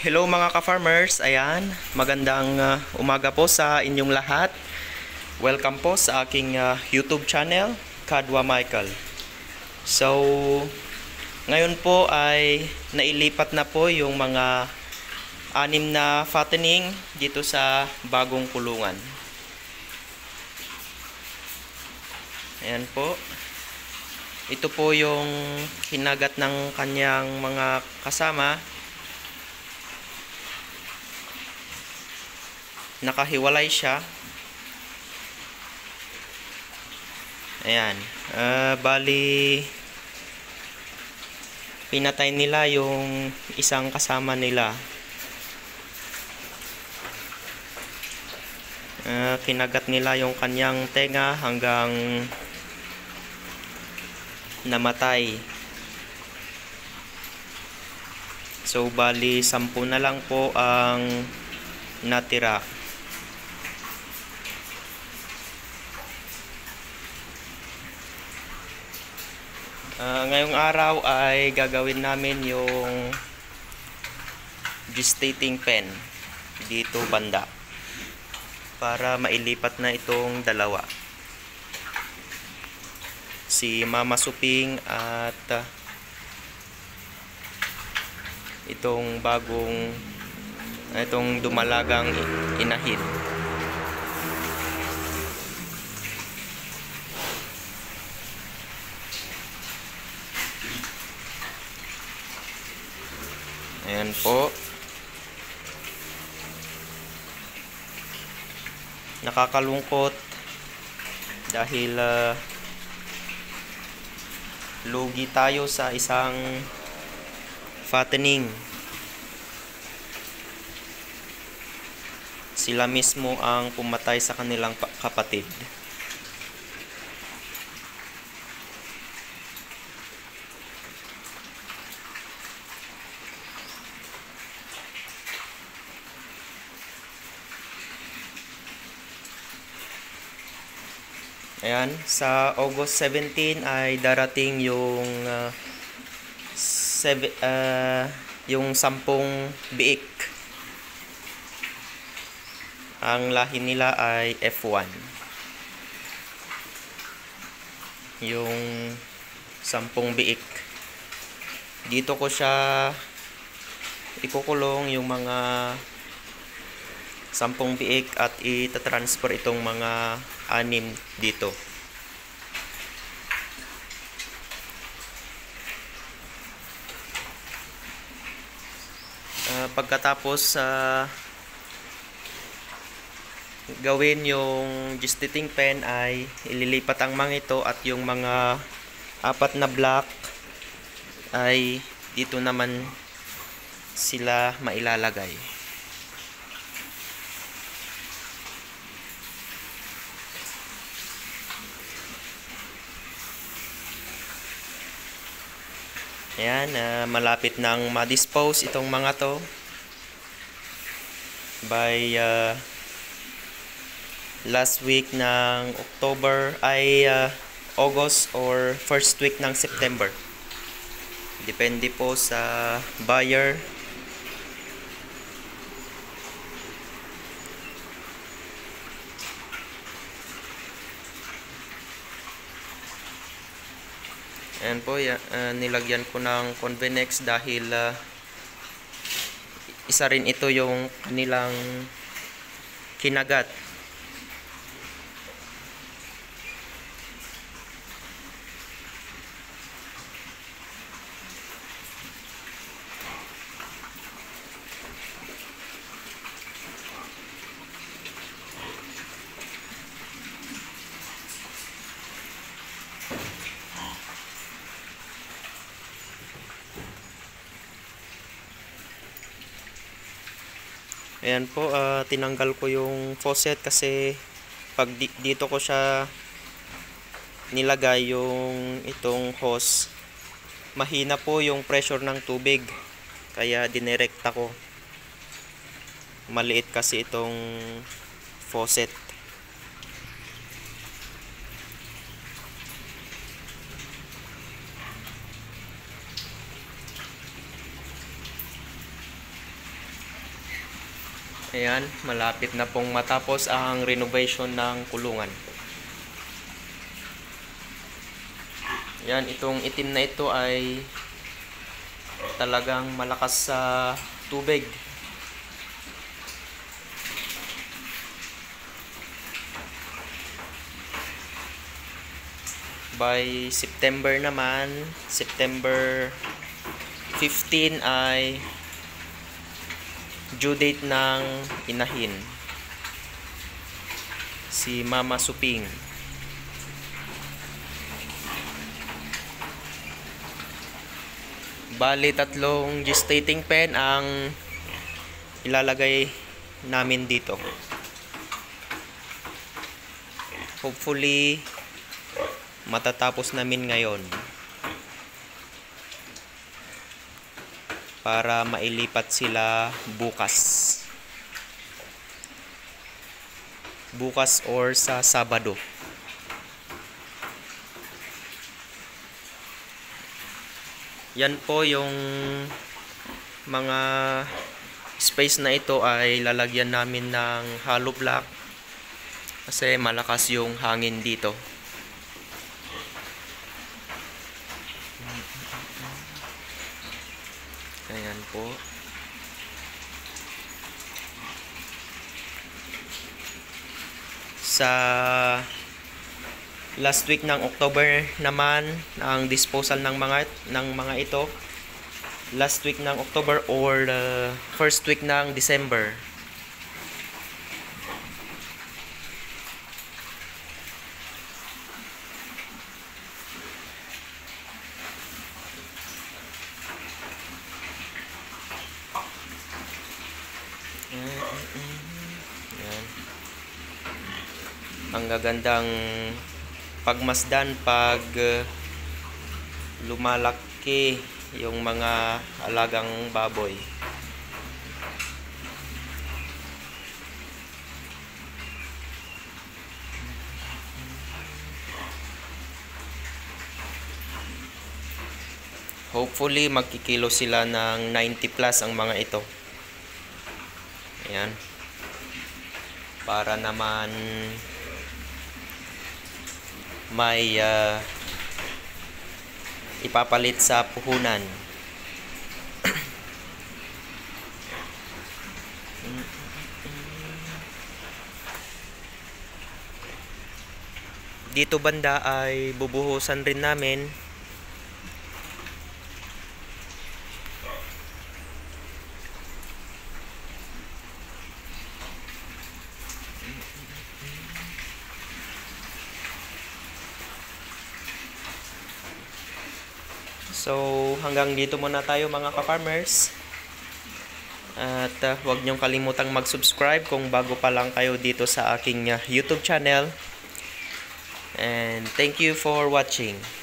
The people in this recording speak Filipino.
Hello mga ka-farmers, ayan, magandang umaga po sa inyong lahat. Welcome po sa aking YouTube channel, Kadwa Michael. So, ngayon po ay nailipat na po yung mga 6 na fattening dito sa bagong kulungan. Ayan po. Ito po yung hinagat ng kanyang mga kasama. Nakahiwalay siya. Ayan. Bali, pinatay nila yung isang kasama nila. Kinagat nila yung kanyang tenga hanggang namatay. So, bali, 10 na lang po ang natira. Ngayong araw ay gagawin namin yung gestating pen dito banda para mailipat na itong dalawa, si Mama Suping at itong itong dumalagang inahin. Ayan po. Nakakalungkot dahil lugi tayo sa isang fattening. Sila mismo ang pumatay sa kanilang kapatid. Ayan, sa August 17 ay darating yung yung 10 biik. Ang lahi nila ay F1. Yung 10 biik. Dito ko siya ikukulong yung mga 10 biik at itatransfer itong mga 6 dito. Pagkatapos gawin yung gestating pen ay ililipat ang mga ito at yung mga 4 na block ay dito naman sila mailalagay. Ayan, malapit nang ma-dispose itong mga to by last week ng October ay August or first week ng September. Depende po sa buyer. Ayan po, nilagyan ko ng Convenex dahil isa rin ito yung nilang kinagat. Ayan po, tinanggal ko yung faucet kasi pag dito ko siya nilagay yung itong hose, mahina po yung pressure ng tubig. Kaya dinirekta ko. Maliit kasi itong faucet. Ayan, malapit na pong matapos ang renovation ng kulungan. Ayan, itong itim na ito ay talagang malakas sa tubig. By September naman, September 15 ay due date ng inahin, si Mama Suping. Bali, 3 gestating pen ang ilalagay namin dito. Hopefully matatapos namin ngayon para mailipat sila bukas or sa Sabado. Yan po yung mga space na ito ay lalagyan namin ng hollow block kasi malakas yung hangin dito. Ayan po. Sa last week ng October naman ang disposal ng mga ito. Last week ng October or first week ng December. Yan. Ang gagandang pagmasdan pag lumalaki yung mga alagang baboy. Hopefully magkikilo sila ng 90 plus ang mga ito. Ayan. Para naman may ipapalit sa puhunan. Dito banda ay bubuhusan rin namin. So hanggang dito muna tayo mga ka-farmers. At huwag niyong kalimutang mag-subscribe kung bago pa lang kayo dito sa aking YouTube channel. And thank you for watching.